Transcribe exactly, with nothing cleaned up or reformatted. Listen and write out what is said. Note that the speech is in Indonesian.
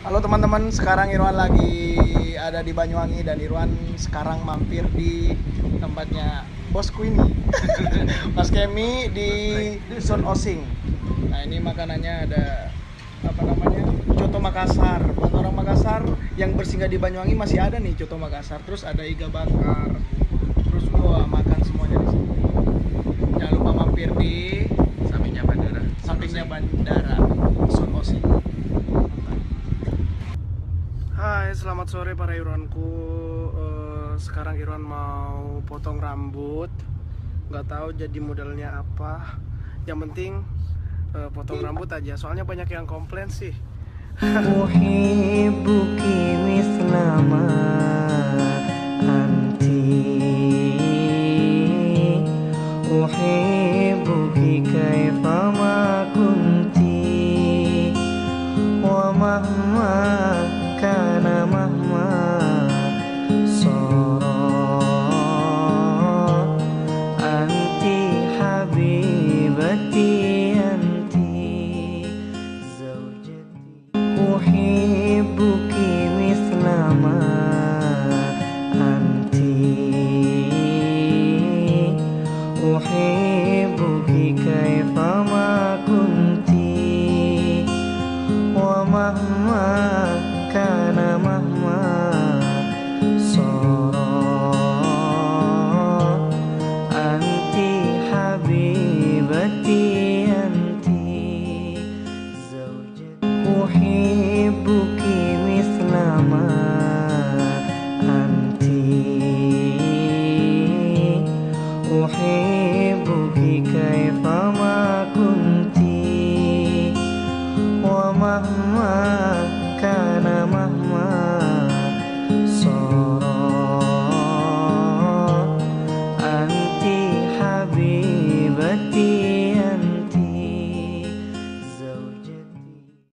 Halo teman-teman, sekarang Irwan lagi ada di Banyuwangi dan Irwan sekarang mampir di tempatnya bosku ini, Mas Kemi di Dusun Osing. Nah ini makanannya ada apa namanya, Coto Makassar. Buat orang Makassar yang bersinggah di Banyuwangi masih ada nih Coto Makassar. Terus ada iga bakar. Terus wah makan semuanya di sini. Jangan lupa mampir di Sampingnya bandara. sampingnya bandara Dusun Osing. Hai, selamat sore para Irwanku. Uh, sekarang Irwan mau potong rambut. Nggak tahu jadi modelnya apa. Yang penting uh, potong rambut aja. Soalnya banyak yang komplain sih. Uhibbuki mislama anti Uhibbuki kaifama kunti Wa mahma kana mahma sarat Anti habibati anti zaujati Uhibbuki mislama anti Uhibbuki kaifama kunti Wa mahma